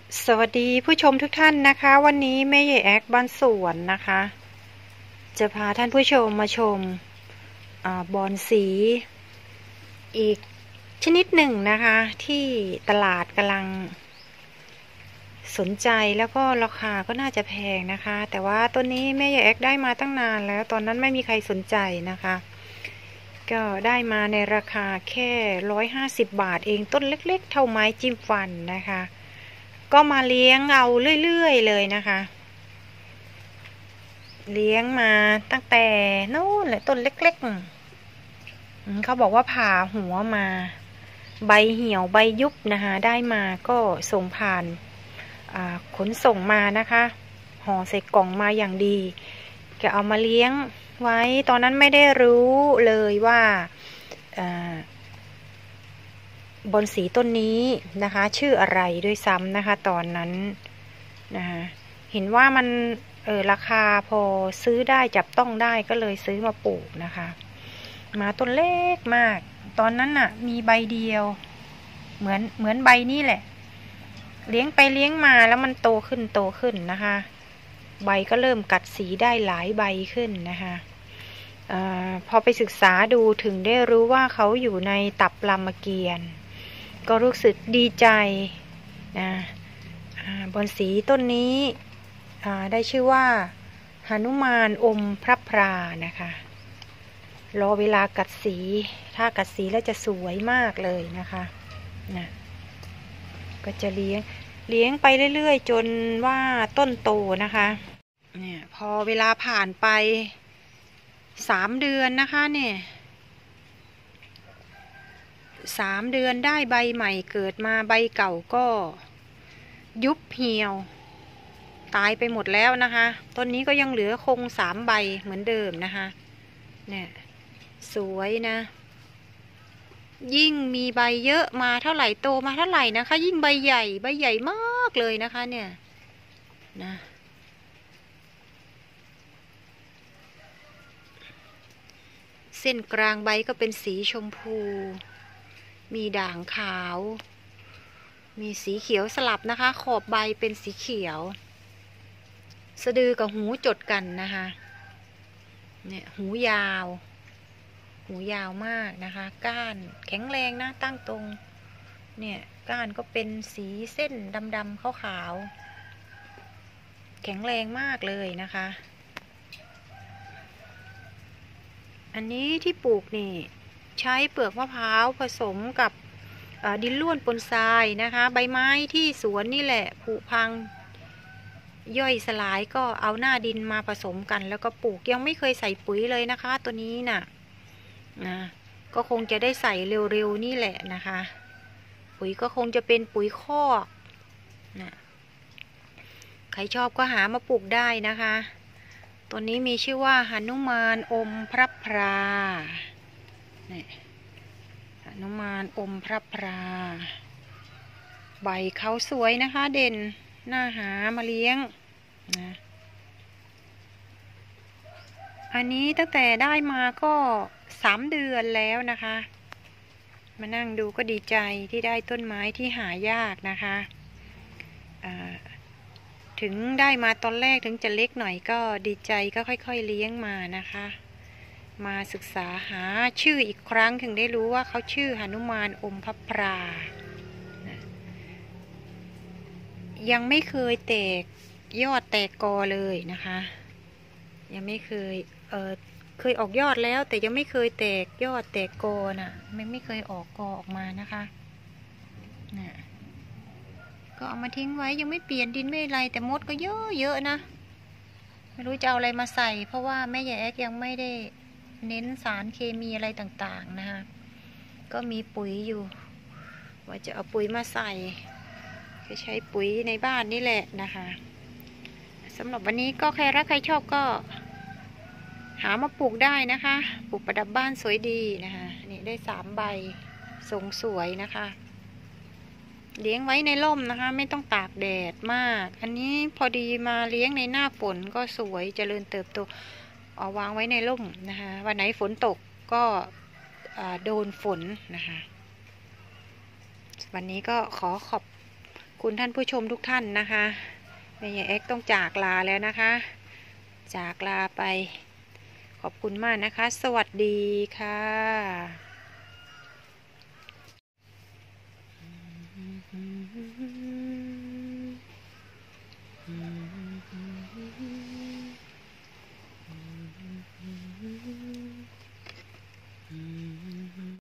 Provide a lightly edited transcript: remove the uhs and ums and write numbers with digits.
สวัสดีผู้ชมทุกท่านนะคะวันนี้แม่ใหญ่แอคบ้านสวนนะคะจะพาท่านผู้ชมมาชมบอนสีอีกชนิดหนึ่งนะคะที่ตลาดกำลังสนใจแล้วก็ราคาก็น่าจะแพงนะคะแต่ว่าต้นนี้แม่ใหญ่แอคได้มาตั้งนานแล้วตอนนั้นไม่มีใครสนใจนะคะก็ได้มาในราคาแค่150 บาทเองต้นเล็กๆเท่าไม้จิ้มฟันนะคะก็มาเลี้ยงเอาเรื่อยๆเลยนะคะเลี้ยงมาตั้งแต่นู่นเลยต้นเล็กๆเขาบอกว่าผ่าหัวมาใบเหี่ยวใบยุบนะคะได้มาก็ส่งผ่านขนส่งมานะคะห่อใส่กล่องมาอย่างดีก็เอามาเลี้ยงไว้ตอนนั้นไม่ได้รู้เลยว่าบอนสีต้นนี้นะคะชื่ออะไรด้วยซ้ำนะคะตอนนั้นนะคะเห็นว่ามันราคาพอซื้อได้จับต้องได้ก็เลยซื้อมาปลูกนะคะมาต้นเล็กมากตอนนั้นน่ะมีใบเดียวเหมือนใบนี้แหละเลี้ยงไปเลี้ยงมาแล้วมันโตขึ้นนะคะใบก็เริ่มกัดสีได้หลายใบขึ้นนะคะพอไปศึกษาดูถึงได้รู้ว่าเขาอยู่ในตับรามเกียรติ์ก็รู้สึกดีใจนะบอนสีต้นนี้ได้ชื่อว่าหนุมานอมพระพรานะคะรอเวลากัดสีถ้ากัดสีแล้วจะสวยมากเลยนะคะนะก็จะเลี้ยงไปเรื่อยๆจนว่าต้นโตนะคะเนี่ยพอเวลาผ่านไป3 เดือนนะคะเนี่ย3 เดือนได้ใบใหม่เกิดมาใบเก่าก็ยุบเหี่ยวตายไปหมดแล้วนะคะต้นนี้ก็ยังเหลือคง3 ใบเหมือนเดิมนะคะเนี่ยสวยนะยิ่งมีใบเยอะมาเท่าไหร่โตมาเท่าไหร่นะคะยิ่งใบใหญ่มากเลยนะคะเนี่ยนะเส้นกลางใบก็เป็นสีชมพูมีด่างขาวมีสีเขียวสลับนะคะขอบใบเป็นสีเขียวสะดือกับหูจดกันนะคะเนี่ยหูยาวมากนะคะก้านแข็งแรงนะตั้งตรงเนี่ยก้านก็เป็นสีเส้นดำๆขาวๆแข็งแรงมากเลยนะคะอันนี้ที่ปลูกนี่ใช้เปลือกมะพร้าวผสมกับดินร่วนปนทรายนะคะใบไม้ที่สวนนี่แหละผุพังย่อยสลายก็เอาหน้าดินมาผสมกันแล้วก็ปลูกยังไม่เคยใส่ปุ๋ยเลยนะคะตัวนี้น่ะก็คงจะได้ใส่เร็วๆนี่แหละนะคะปุ๋ยก็คงจะเป็นปุ๋ยคอกนะใครชอบก็หามาปลูกได้นะคะตัวนี้มีชื่อว่าหนุมานอมพระพราเนี่ยหนุมานอมพระพราใบเขาสวยนะคะเด่นน่าหามาเลี้ยงนะอันนี้ตั้งแต่ได้มาก็3 เดือนแล้วนะคะมานั่งดูก็ดีใจที่ได้ต้นไม้ที่หายากนะคะถึงได้มาตอนแรกถึงจะเล็กหน่อยก็ดีใจก็ค่อยๆเลี้ยงมานะคะมาศึกษาหาชื่ออีกครั้งถึงได้รู้ว่าเขาชื่อหนุมานอมพระพรายังไม่เคยแตกยอดแตกกอเลยนะคะยังไม่เคยเคยออกยอดแล้วแต่ยังไม่เคยแตกยอดแตกกอน่ะไม่เคยออกกอออกมานะคะเนี่ยก็เอามาทิ้งไว้ยังไม่เปลี่ยนดินไม่อะไรแต่มดก็เยอะนะไม่รู้จะเอาอะไรมาใส่เพราะว่าแม่ใหญ่แอ๊กยังไม่ได้เน้นสารเคมีอะไรต่างๆนะคะก็มีปุ๋ยอยู่ว่าจะเอาปุ๋ยมาใส่ก็ใช้ปุ๋ยในบ้านนี่แหละนะคะสำหรับวันนี้ก็ใครรักใครชอบก็หามาปลูกได้นะคะปลูกประดับบ้านสวยดีนะคะนี่ได้3 ใบทรงสวยนะคะเลี้ยงไว้ในร่มนะคะไม่ต้องตากแดดมากอันนี้พอดีมาเลี้ยงในหน้าฝนก็สวยเจริญเติบโตเอาวางไว้ในร่มนะคะวันไหนฝนตกก็โดนฝนนะคะวันนี้ก็ขอคุณท่านผู้ชมทุกท่านนะคะแม่ยายแอ๊กต้องจากลาแล้วนะคะ จากลาไปขอบคุณมากนะคะสวัสดีค่ะ